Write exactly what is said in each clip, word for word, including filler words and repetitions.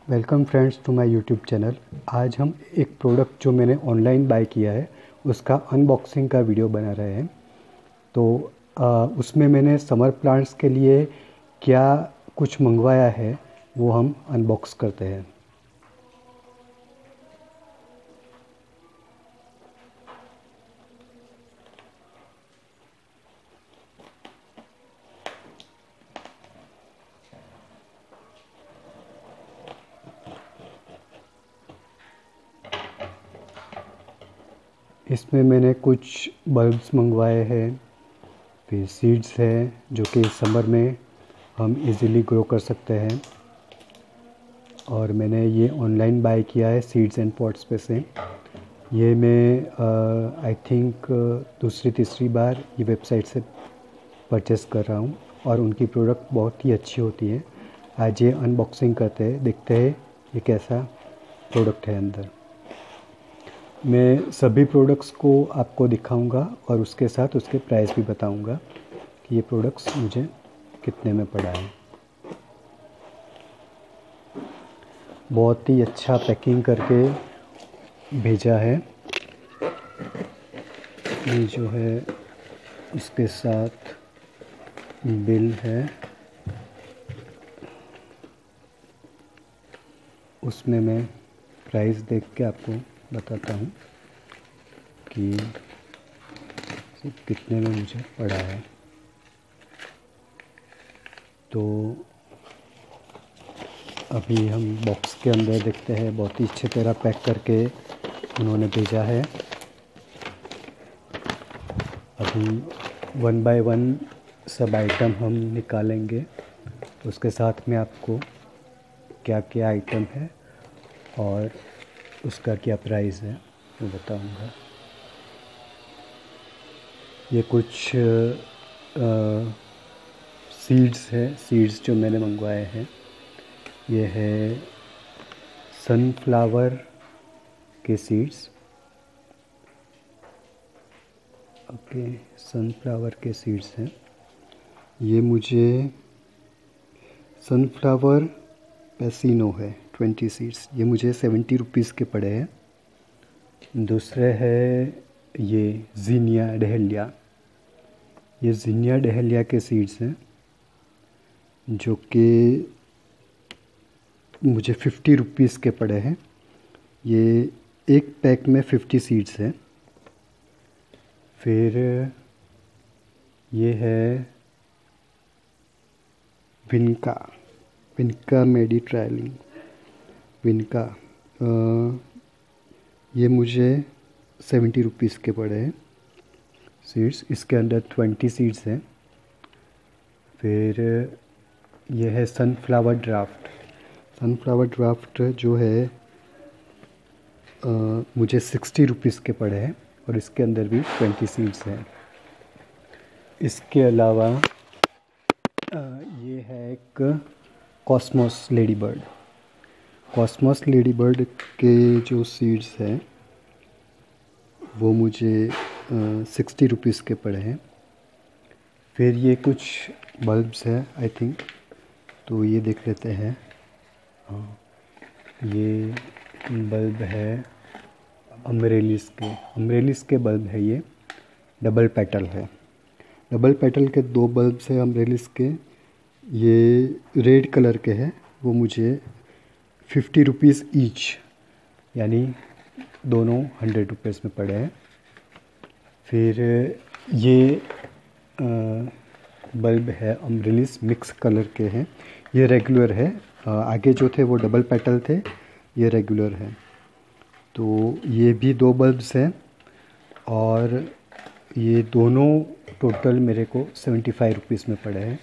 Welcome friends to my YouTube channel. आज हम एक प्रोडक्ट जो मैंने ऑनलाइन बाय किया है उसका अनबॉक्सिंग का वीडियो बना रहे हैं। तो आ, उसमें मैंने समर प्लांट्स के लिए क्या कुछ मंगवाया है वो हम अनबॉक्स करते हैं। इसमें मैंने कुछ बल्ब्स मंगवाए हैं, फिर सीड्स हैं जो कि समर में हम इजीली ग्रो कर सकते हैं, और मैंने ये ऑनलाइन बाय किया है सीड्स एंड पॉट्स पे से। ये मैं आई थिंक दूसरी तीसरी बार ये वेबसाइट से परचेस कर रहा हूँ और उनकी प्रोडक्ट बहुत ही अच्छी होती है। आज ये अनबॉक्सिंग करते हैं, देखते हैं ये कैसा प्रोडक्ट है अंदर। मैं सभी प्रोडक्ट्स को आपको दिखाऊंगा और उसके साथ उसके प्राइस भी बताऊंगा कि ये प्रोडक्ट्स मुझे कितने में पड़ा है। बहुत ही अच्छा पैकिंग करके भेजा है। ये जो है उसके साथ बिल है, उसमें मैं प्राइस देख के आपको बताता हूँ कि कितने में मुझे पड़ा है। तो अभी हम बॉक्स के अंदर देखते हैं, बहुत ही अच्छी तरह पैक करके उन्होंने भेजा है। अभी वन बाय वन सब आइटम हम निकालेंगे, उसके साथ में आपको क्या क्या आइटम है और उसका क्या प्राइस है वो बताऊंगा। ये कुछ सीड्स है, सीड्स जो मैंने मंगवाए हैं। ये है सनफ्लावर के सीड्स। ओके, सनफ्लावर के सीड्स हैं। ये मुझे सनफ्लावर पैसिनो है ट्वेंटी सीड्स, ये मुझे सेवेंटी रुपीज़ के पड़े हैं। दूसरे है ये ज़ीनिया डहेलिया। ये ज़ीनिया डहेलिया के सीड्स हैं जो कि मुझे फिफ्टी रुपीज़ के पड़े हैं। ये एक पैक में फिफ्टी सीड्स हैं। फिर ये है विनका, विनका मेडिट्रायलिंग विनका। आ, ये मुझे सेवेंटी रुपीज़ के पड़े हैं सीड्स। इसके अंदर ट्वेंटी सीड्स हैं। फिर ये है सनफ्लावर ड्राफ्ट। सनफ्लावर ड्राफ्ट जो है आ, मुझे सिक्सटी रुपीज़ के पड़े हैं और इसके अंदर भी ट्वेंटी सीड्स हैं। इसके अलावा आ, ये है एक cosmos lady bird. Cosmos lady bird के जो सीड्स हैं वो मुझे सिक्सटी रुपीज़ के पड़े हैं। फिर ये कुछ बल्ब्स हैं आई थिंक, तो ये देख लेते हैं। हाँ, ये बल्ब है अम्ब्रेलिस के अम्ब्रेलिस के बल्ब है। ये डबल पेटल है, डबल पेटल के दो बल्ब्स हैं अम्ब्रेलिस के। ये रेड कलर के हैं, वो मुझे फिफ्टी रुपीज़ ईच यानी दोनों हंड्रेड रुपीज़ में पड़े हैं। फिर ये बल्ब है अम्ब्रेलिस मिक्स कलर के हैं, ये रेगुलर है। आ, आगे जो थे वो डबल पेटल थे, ये रेगुलर है। तो ये भी दो बल्ब्स हैं और ये दोनों टोटल मेरे को सेवेंटी फाइव रुपीज़ में पड़े हैं।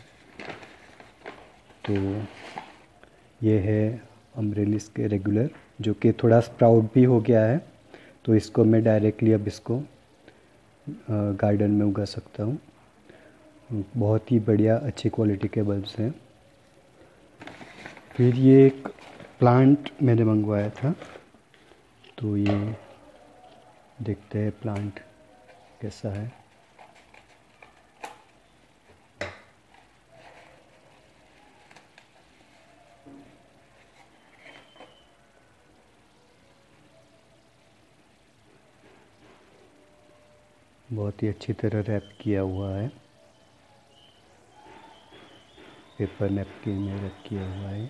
तो ये है अम्ब्रेलिस के रेगुलर, जो कि थोड़ा स्प्राउट भी हो गया है, तो इसको मैं डायरेक्टली अब इसको गार्डन में उगा सकता हूँ। बहुत ही बढ़िया अच्छी क्वालिटी के बल्ब्स हैं। फिर ये एक प्लांट मैंने मंगवाया था, तो ये देखते हैं प्लांट कैसा है। बहुत ही अच्छी तरह रैप किया हुआ है, पेपर नैपकिन में रैप किया हुआ है।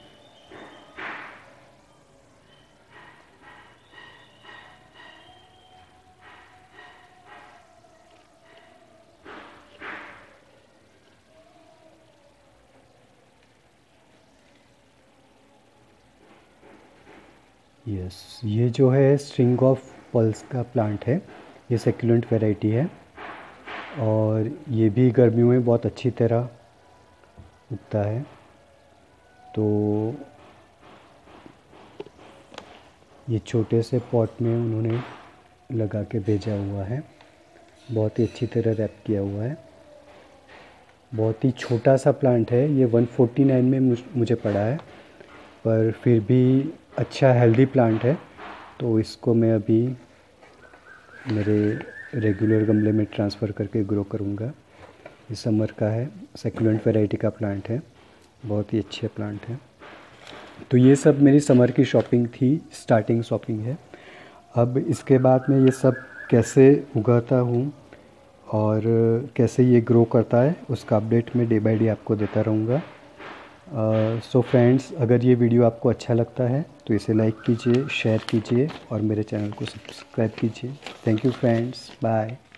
यस, ये जो है स्ट्रिंग ऑफ पल्स का प्लांट है, ये सेक्युलेंट वैरायटी है और ये भी गर्मियों में बहुत अच्छी तरह उगता है। तो ये छोटे से पॉट में उन्होंने लगा के भेजा हुआ है, बहुत ही अच्छी तरह रैप किया हुआ है। बहुत ही छोटा सा प्लांट है, ये वन फोर्टी नाइन में मुझे पड़ा है, पर फिर भी अच्छा हेल्दी प्लांट है। तो इसको मैं अभी मेरे रेगुलर गमले में ट्रांसफ़र करके ग्रो करूँगा। ये समर का है, सेक्युलेंट वैरायटी का प्लांट है, बहुत ही अच्छे प्लांट है। तो ये सब मेरी समर की शॉपिंग थी, स्टार्टिंग शॉपिंग है। अब इसके बाद मैं ये सब कैसे उगाता हूँ और कैसे ये ग्रो करता है उसका अपडेट मैं डे बाय डे आपको देता रहूँगा। सो फ्रेंड्स, अगर ये वीडियो आपको अच्छा लगता है तो इसे लाइक कीजिए, शेयर कीजिए और मेरे चैनल को सब्सक्राइब कीजिए। Thank you friends, bye.